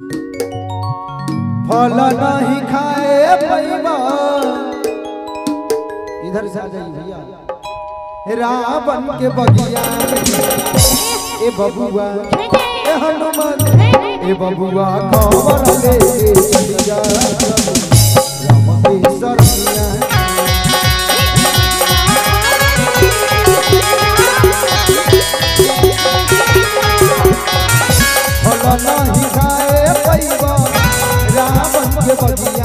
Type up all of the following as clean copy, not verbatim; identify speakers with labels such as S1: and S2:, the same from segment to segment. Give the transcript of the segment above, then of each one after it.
S1: फल नहीं खाए पैबा, इधर से आ जाइए भैया। रावण के बगिया ए बबुआ ए हनुमान ए बबुआ खबर ले चली जा राम के सरनिया। फल नहीं खाए पैबा रावण के बगिया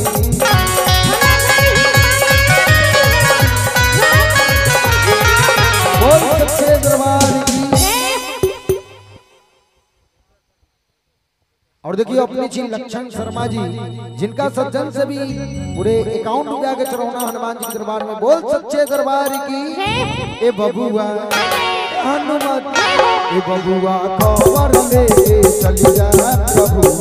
S1: और देखिए अपनी जी लक्षण शर्मा जी जिनका सज्जन से भी पूरे अकाउंट में आगे चढ़ाना हनुमान जी के दरबार में। बोल सच्चे दरबार की ए बबुआ हनुमान ए बबुआ खबर ले चली जा प्रभु।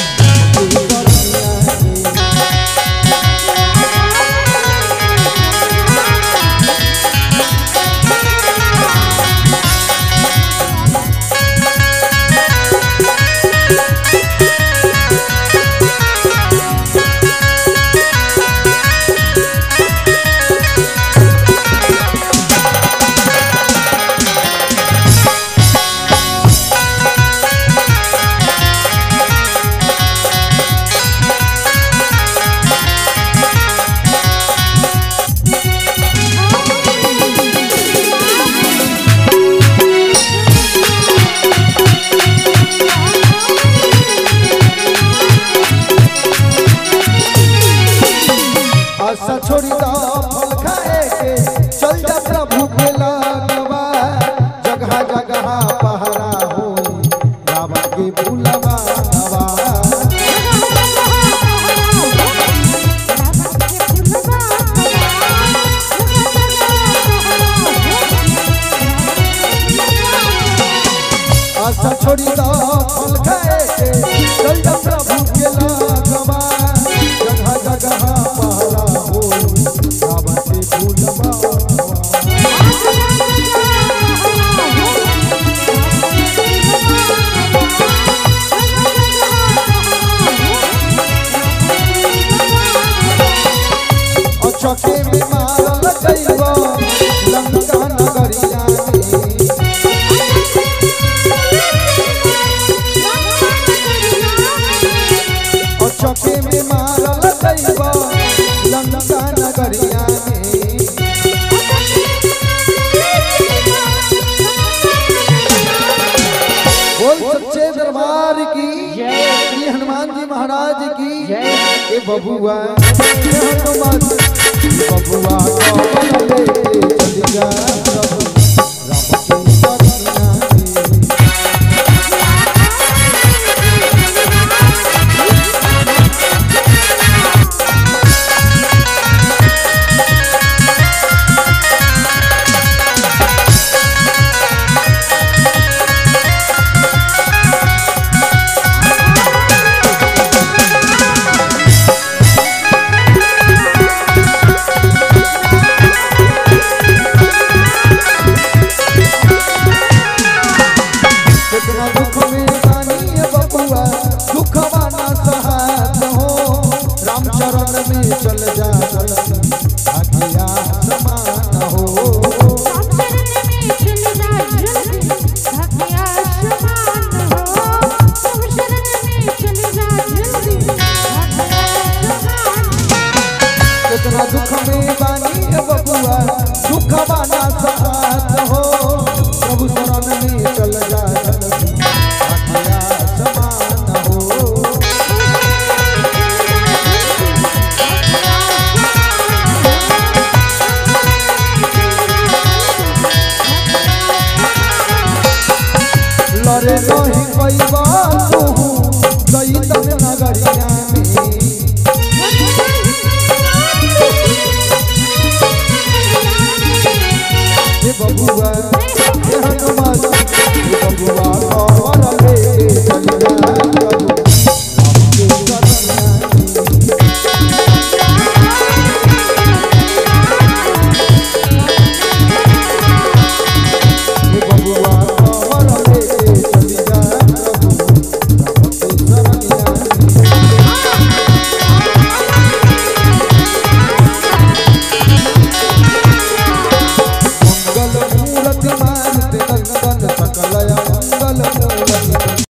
S1: आशा छोड़ी दो फल खाए के चल जा प्रभु के लगवा। जगह जगह पहरा हो रावण के भूलवा। आशा छोड़ी दो फल खाए के चल जा प्रभु के लगवा। जगह जगह चौके में मारल जइबो लंका नगरिया और चौके में मारल जइबो लंका नगरिया बोल सच्चे दरबार की जय हनुमान जी महाराज की जय। ए बबुआ हनुमान बबुआ खबर ले चली जा प्रभु राम के सरनिया। नंदन सकल मंगल मूल